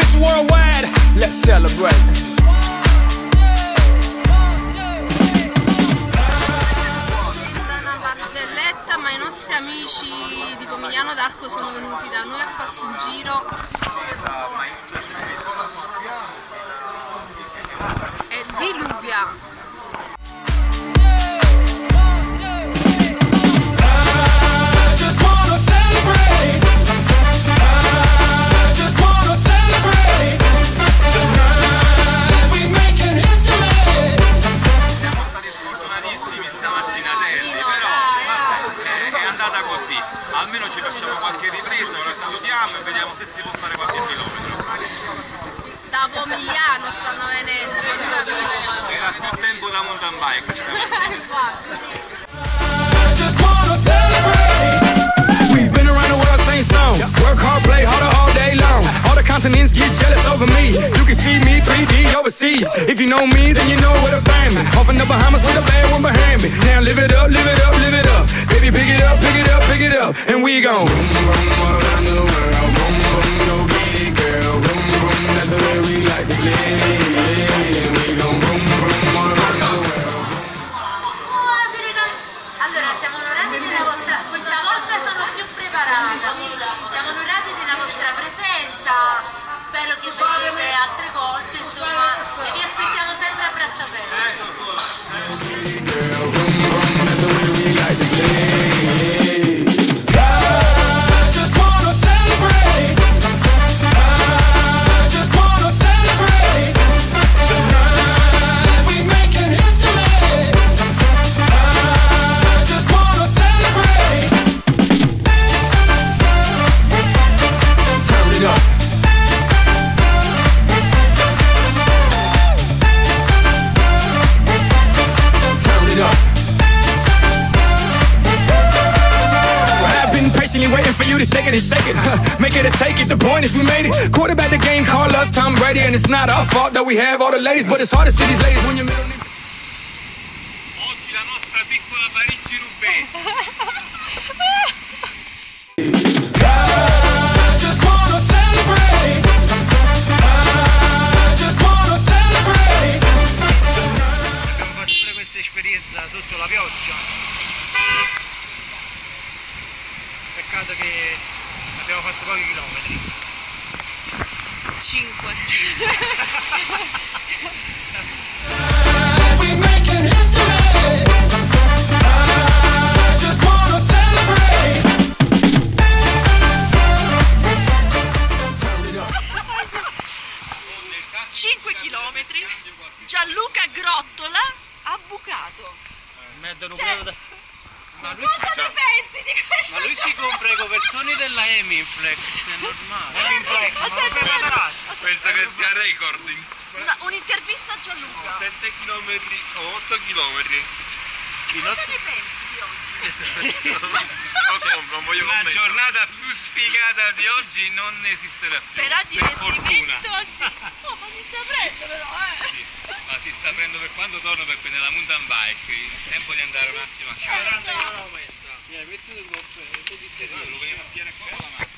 recognition worldwide. Let's celebrate. Sembra una barzelletta, ma i nostri amici di Pomigliano d'Arco sono venuti da noi a farsi un giro e diluvia. Almeno ci facciamo qualche ripresa, ora salutiamo e vediamo se si può fare qualche chilometro. Da Pomigliano stanno venendo, ma tu capisci? Era più tempo da mountain bike stamattina. We've been around the world, same song. Work hard, play harder all day long. All the continents get jealous over me. You can see me 3D overseas. If you know me, then you know where to find me. Off in the Bahamas with a bad one behind me. Now live it up, live it up, live it up. Baby, pick it up, pick it up, pick it up. And we gon' boom, boom, all around the world. Boom, boom, go get it, girl. Boom, boom, that's the way we like to play. We gon' boom, boom, all around the world. Allora, siamo onorati della vostra... Questa volta sono più preparata. Siamo onorati della vostra presenza. Spero che veniate altre volte, insomma, e vi aspettiamo sempre a braccia aperte. Waiting for you to shake it and shake it, make it or take it. The point is we made it. Quarterback the game, call us Tom Brady, and it's not our fault that we have all the ladies, but it's hard to see these ladies when you're middle. Oggi la nostra piccola Parigi-Roubaix. Abbiamo fatto pure questa esperienza sotto la pioggia. Peccato che abbiamo fatto pochi chilometri. 5. Chilometri. Gianluca Grottola ha bucato. Ma lui, Cosa ne pensi di questo? ma lui si compra i copezzoni della Hemingflex, è normale. Penso che sia recording. Un'intervista a Gianluca. 7 km o 8 km. Cosa ne pensi di oggi? Non voglio la giornata più sfigata di oggi non esisterà più. Per fortuna. sì. Oh, ma mi sta prendendo però, Sì, ma si sta prendendo per quando torno, perché nella mountain bike il tempo di andare un attimo a casa. Metti sul golf, Lo veniamo a pigliare qua con la macchina.